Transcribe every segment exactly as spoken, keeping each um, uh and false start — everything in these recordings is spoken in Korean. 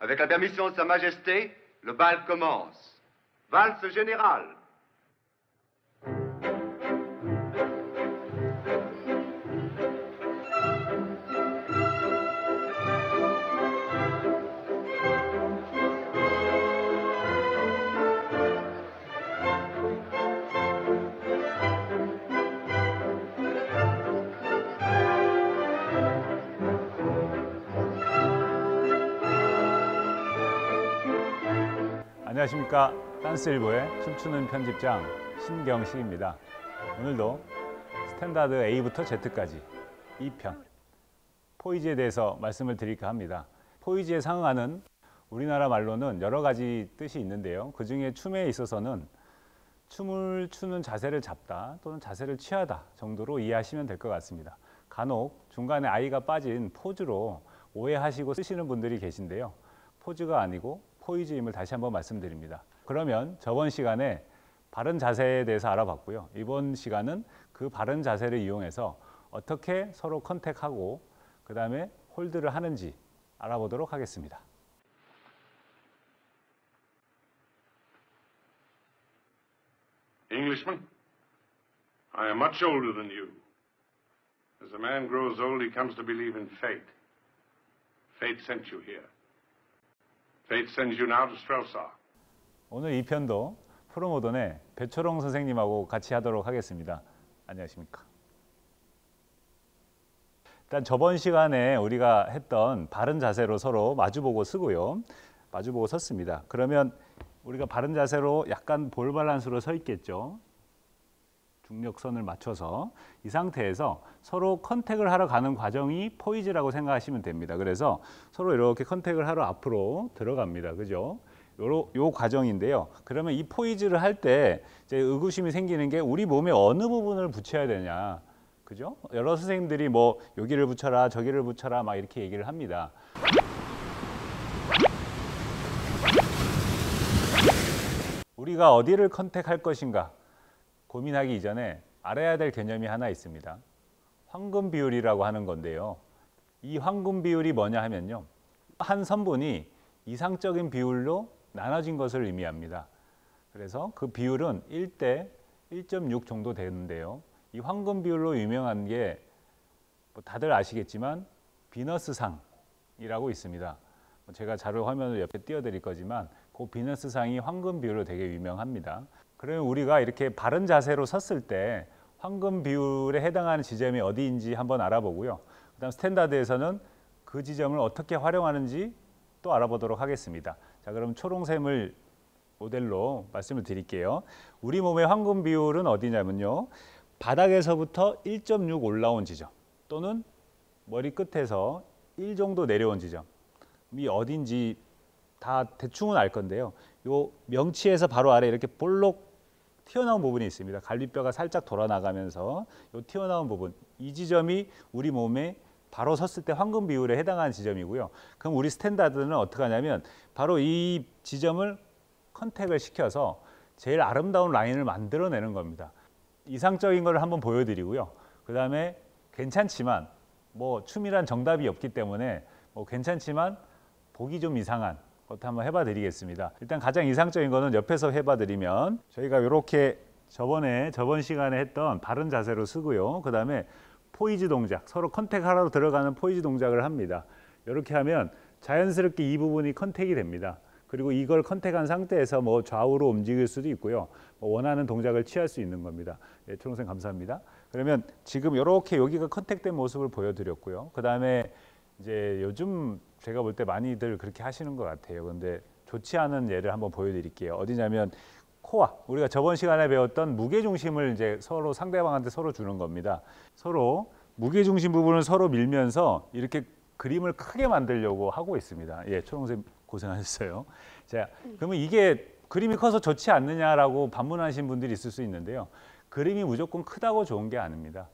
Avec la permission de Sa Majesté, le bal commence. Valse générale. 안녕하십니까. 댄스일보의 춤추는 편집장 신경식입니다. 오늘도 스탠다드 A부터 Z까지 이 편 포이즈에 대해서 말씀을 드릴까 합니다. 포이즈에 상응하는 우리나라 말로는 여러 가지 뜻이 있는데요. 그 중에 춤에 있어서는 춤을 추는 자세를 잡다 또는 자세를 취하다 정도로 이해하시면 될 것 같습니다. 간혹 중간에 아이가 빠진 포즈로 오해하시고 쓰시는 분들이 계신데요. 포즈가 아니고 포이즈임을 다시 한번 말씀드립니다. 그러면 저번 시간에 바른 자세에 대해서 알아봤고요. 이번 시간은 그 바른 자세를 이용해서 어떻게 서로 컨택하고 그 다음에 홀드를 하는지 알아보도록 하겠습니다. Englishman, I am much older than you. As a man grows old, he comes to believe in fate. Fate sent you here. Fate sends you now to Strelsau. 오늘 이 편도 프로모던의 배초롱 선생님하고 같이 하도록 하겠습니다. 안녕하십니까. 일단 저번 시간에 우리가 했던 바른 자세로 서로 마주보고 쓰고요. 마주보고 섰습니다. 그러면 우리가 바른 자세로 약간 볼 밸런스로 서 있겠죠. 중력선을 맞춰서 이 상태에서 서로 컨택을 하러 가는 과정이 포이즈라고 생각하시면 됩니다. 그래서 서로 이렇게 컨택을 하러 앞으로 들어갑니다. 그죠? 요, 요 과정인데요. 그러면 이 포이즈를 할 때 이제 의구심이 생기는 게 우리 몸의 어느 부분을 붙여야 되냐. 그죠? 여러 선생님들이 뭐 여기를 붙여라, 저기를 붙여라 막 이렇게 얘기를 합니다. 우리가 어디를 컨택할 것인가 고민하기 이전에 알아야 될 개념이 하나 있습니다. 황금 비율이라고 하는 건데요. 이 황금 비율이 뭐냐 하면요. 한 선분이 이상적인 비율로 나눠진 것을 의미합니다. 그래서 그 비율은 일 대 일 점 육 정도 되는데요. 이 황금 비율로 유명한 게 뭐 다들 아시겠지만 비너스상이라고 있습니다. 제가 자료 화면을 옆에 띄워드릴 거지만 그 비너스상이 황금 비율로 되게 유명합니다. 그러면 우리가 이렇게 바른 자세로 섰을 때 황금 비율에 해당하는 지점이 어디인지 한번 알아보고요. 그 다음 스탠다드에서는 그 지점을 어떻게 활용하는지 또 알아보도록 하겠습니다. 자, 그럼 초롱샘을 모델로 말씀을 드릴게요. 우리 몸의 황금 비율은 어디냐면요. 바닥에서부터 일 점 육 올라온 지점 또는 머리 끝에서 일 정도 내려온 지점이 어딘지 다 대충은 알 건데요. 요 명치에서 바로 아래 이렇게 볼록 튀어나온 부분이 있습니다. 갈비뼈가 살짝 돌아나가면서 요 튀어나온 부분, 이 지점이 우리 몸에 바로 섰을 때 황금 비율에 해당하는 지점이고요. 그럼 우리 스탠다드는 어떻게 하냐면 바로 이 지점을 컨택을 시켜서 제일 아름다운 라인을 만들어내는 겁니다. 이상적인 걸 한번 보여드리고요. 그 다음에 괜찮지만 뭐 춤이란 정답이 없기 때문에 뭐 괜찮지만 보기 좀 이상한 것도 한번 해봐 드리겠습니다. 일단 가장 이상적인 거는 옆에서 해봐 드리면 저희가 이렇게 저번에 저번 시간에 했던 바른 자세로 쓰고요. 그 다음에 포이즈 동작, 서로 컨택하러 들어가는 포이즈 동작을 합니다. 이렇게 하면 자연스럽게 이 부분이 컨택이 됩니다. 그리고 이걸 컨택한 상태에서 뭐 좌우로 움직일 수도 있고요. 뭐 원하는 동작을 취할 수 있는 겁니다. 예, 초롱생 감사합니다. 그러면 지금 이렇게 여기가 컨택된 모습을 보여드렸고요. 그 다음에 이제 요즘 제가 볼 때 많이들 그렇게 하시는 것 같아요. 근데 좋지 않은 예를 한번 보여드릴게요. 어디냐면 코어. 우리가 저번 시간에 배웠던 무게중심을 이제 서로 상대방한테 서로 주는 겁니다. 서로 무게중심 부분을 서로 밀면서 이렇게 그림을 크게 만들려고 하고 있습니다. 예, 초롱쌤 고생하셨어요. 자, 그러면 이게 그림이 커서 좋지 않느냐라고 반문하신 분들이 있을 수 있는데요. 그림이 무조건 크다고 좋은 게 아닙니다.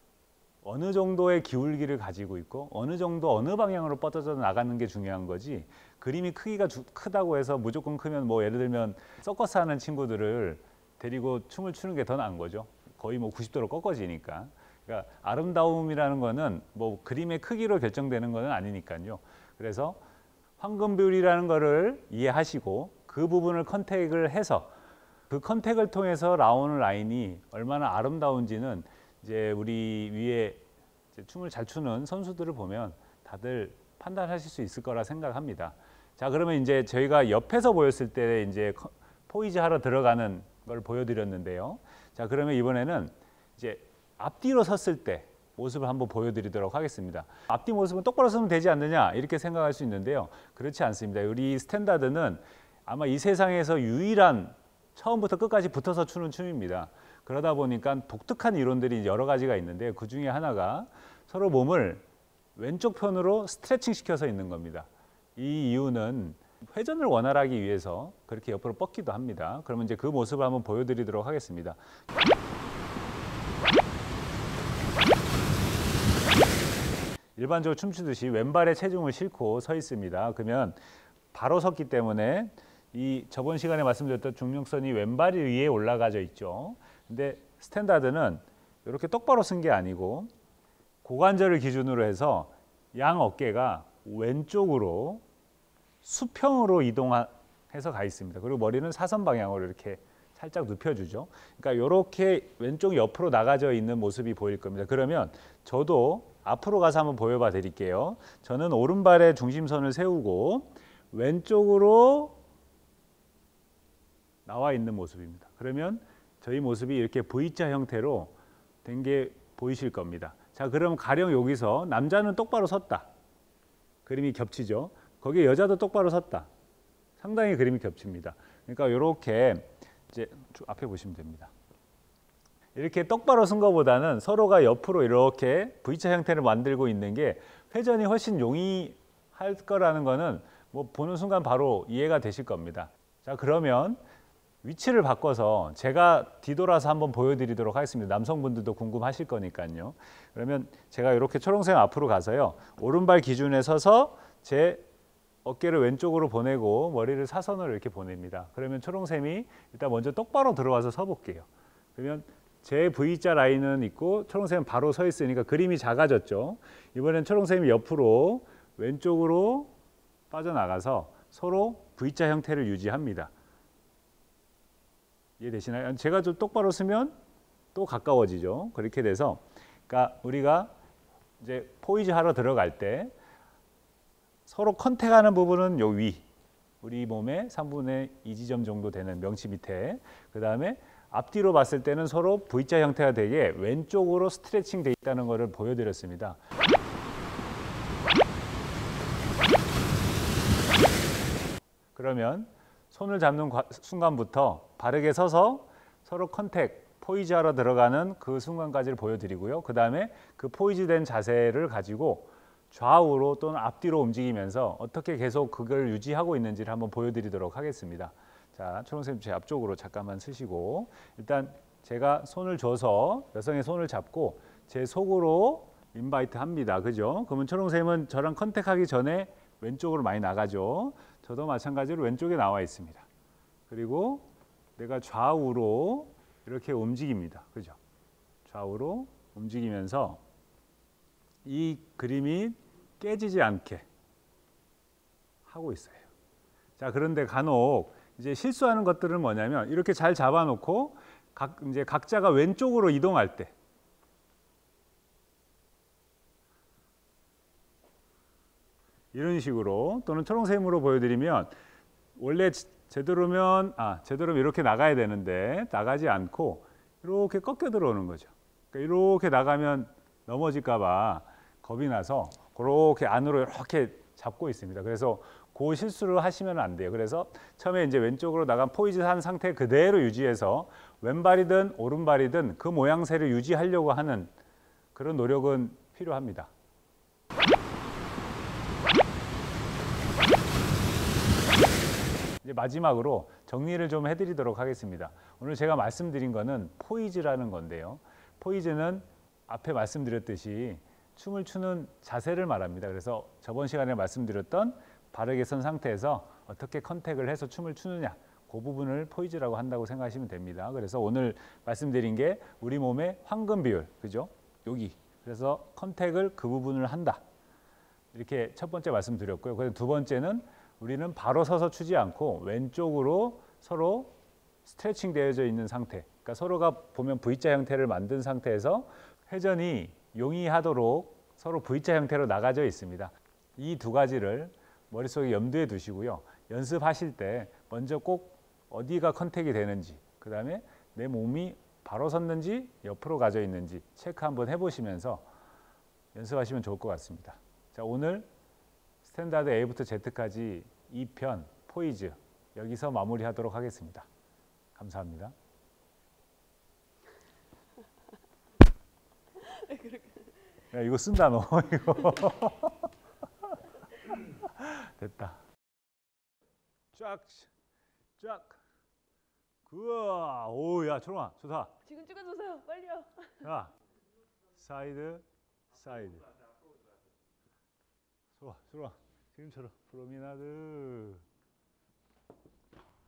어느 정도의 기울기를 가지고 있고 어느 정도 어느 방향으로 뻗어져 나가는 게 중요한 거지, 그림이 크기가 주, 크다고 해서 무조건 크면 뭐 예를 들면 서커스 하는 친구들을 데리고 춤을 추는 게 더 나은 거죠. 거의 뭐 구십 도로 꺾어지니까. 그러니까 아름다움이라는 거는 뭐 그림의 크기로 결정되는 거는 아니니까요. 그래서 황금 비율이라는 거를 이해하시고 그 부분을 컨택을 해서 그 컨택을 통해서 나오는 라인이 얼마나 아름다운지는 이제 우리 위에 이제 춤을 잘 추는 선수들을 보면 다들 판단하실 수 있을 거라 생각합니다. 자, 그러면 이제 저희가 옆에서 보였을 때 이제 포이즈 하러 들어가는 걸 보여드렸는데요. 자, 그러면 이번에는 이제 앞뒤로 섰을 때 모습을 한번 보여드리도록 하겠습니다. 앞뒤 모습은 똑바로 서면 되지 않느냐 이렇게 생각할 수 있는데요. 그렇지 않습니다. 우리 스탠다드는 아마 이 세상에서 유일한 처음부터 끝까지 붙어서 추는 춤입니다. 그러다 보니까 독특한 이론들이 여러 가지가 있는데 그 중에 하나가 서로 몸을 왼쪽 편으로 스트레칭 시켜서 있는 겁니다. 이 이유는 회전을 원활하기 위해서 그렇게 옆으로 뻗기도 합니다. 그러면 이제 그 모습을 한번 보여드리도록 하겠습니다. 일반적으로 춤추듯이 왼발에 체중을 싣고 서 있습니다. 그러면 바로 섰기 때문에 이 저번 시간에 말씀드렸던 중력선이 왼발 위에 올라가져 있죠. 근데 스탠다드는 이렇게 똑바로 쓴 게 아니고 고관절을 기준으로 해서 양 어깨가 왼쪽으로 수평으로 이동해서 가 있습니다. 그리고 머리는 사선 방향으로 이렇게 살짝 눕혀주죠. 그러니까 이렇게 왼쪽 옆으로 나가져 있는 모습이 보일 겁니다. 그러면 저도 앞으로 가서 한번 보여봐 드릴게요. 저는 오른발에 중심선을 세우고 왼쪽으로 나와 있는 모습입니다. 그러면 저희 모습이 이렇게 V자 형태로 된 게 보이실 겁니다. 자, 그럼 가령 여기서 남자는 똑바로 섰다. 그림이 겹치죠. 거기에 여자도 똑바로 섰다. 상당히 그림이 겹칩니다. 그러니까 이렇게 이제 앞에 보시면 됩니다. 이렇게 똑바로 쓴 것보다는 서로가 옆으로 이렇게 V자 형태를 만들고 있는 게 회전이 훨씬 용이할 거라는 거는 뭐 보는 순간 바로 이해가 되실 겁니다. 자, 그러면 위치를 바꿔서 제가 뒤돌아서 한번 보여드리도록 하겠습니다. 남성분들도 궁금하실 거니까요. 그러면 제가 이렇게 초롱쌤 앞으로 가서요. 오른발 기준에 서서 제 어깨를 왼쪽으로 보내고 머리를 사선으로 이렇게 보냅니다. 그러면 초롱쌤이 일단 먼저 똑바로 들어와서 서 볼게요. 그러면 제 V자 라인은 있고 초롱쌤은 바로 서 있으니까 그림이 작아졌죠. 이번엔 초롱쌤이 옆으로 왼쪽으로 빠져나가서 서로 V자 형태를 유지합니다. 이해되시나요? 제가 좀 똑바로 서면 또 가까워지죠. 그렇게 돼서 그러니까 우리가 이제 포이즈 하러 들어갈 때 서로 컨택하는 부분은 요 위, 우리 몸의 삼분의 이 지점 정도 되는 명치 밑에, 그 다음에 앞뒤로 봤을 때는 서로 V자 형태가 되게 왼쪽으로 스트레칭 돼 있다는 것을 보여드렸습니다. 그러면 손을 잡는 순간부터 바르게 서서 서로 컨택, 포이즈 하러 들어가는 그 순간까지를 보여드리고요. 그 다음에 그 포이즈된 자세를 가지고 좌우로 또는 앞뒤로 움직이면서 어떻게 계속 그걸 유지하고 있는지를 한번 보여드리도록 하겠습니다. 자, 초롱쌤 제 앞쪽으로 잠깐만 쓰시고 일단 제가 손을 줘서 여성의 손을 잡고 제 속으로 인바이트 합니다. 그죠? 그러면 초롱쌤은 저랑 컨택하기 전에 왼쪽으로 많이 나가죠. 저도 마찬가지로 왼쪽에 나와 있습니다. 그리고 내가 좌우로 이렇게 움직입니다. 그죠? 좌우로 움직이면서 이 그림이 깨지지 않게 하고 있어요. 자, 그런데 간혹 이제 실수하는 것들은 뭐냐면 이렇게 잘 잡아놓고 각 이제 각자가 왼쪽으로 이동할 때 이런 식으로 또는 초롱샘으로 보여드리면 원래 제대로면 아 제대로면 이렇게 나가야 되는데 나가지 않고 이렇게 꺾여 들어오는 거죠. 그러니까 이렇게 나가면 넘어질까봐 겁이 나서 그렇게 안으로 이렇게 잡고 있습니다. 그래서 그 실수를 하시면 안 돼요. 그래서 처음에 이제 왼쪽으로 나간 포이즈 한 상태 그대로 유지해서 왼발이든 오른발이든 그 모양새를 유지하려고 하는 그런 노력은 필요합니다. 이제 마지막으로 정리를 좀 해드리도록 하겠습니다. 오늘 제가 말씀드린 거는 포이즈라는 건데요. 포이즈는 앞에 말씀드렸듯이 춤을 추는 자세를 말합니다. 그래서 저번 시간에 말씀드렸던 바르게 선 상태에서 어떻게 컨택을 해서 춤을 추느냐 그 부분을 포이즈라고 한다고 생각하시면 됩니다. 그래서 오늘 말씀드린 게 우리 몸의 황금 비율, 그죠? 여기. 그래서 컨택을 그 부분을 한다. 이렇게 첫 번째 말씀드렸고요. 그래서 두 번째는 우리는 바로 서서 추지 않고 왼쪽으로 서로 스트레칭 되어져 있는 상태. 그러니까 서로가 보면 V자 형태를 만든 상태에서 회전이 용이하도록 서로 V자 형태로 나가져 있습니다. 이 두 가지를 머릿속에 염두에 두시고요. 연습하실 때 먼저 꼭 어디가 컨택이 되는지, 그 다음에 내 몸이 바로 섰는지 옆으로 가져 있는지 체크 한번 해보시면서 연습하시면 좋을 것 같습니다. 자, 오늘 스탠다드 A부터 Z까지 이 편 포이즈 여기서 마무리하도록 하겠습니다. 감사합니다. 야, 이거 쓴다 너 이거. 됐다. 쫙, 쫙. 그와, 오야 초롱아 좋다. 지금 찍어주세요. 빨리요. 자, 사이드, 사이드. 좋아, 좋아. 지금처럼 프로미나드.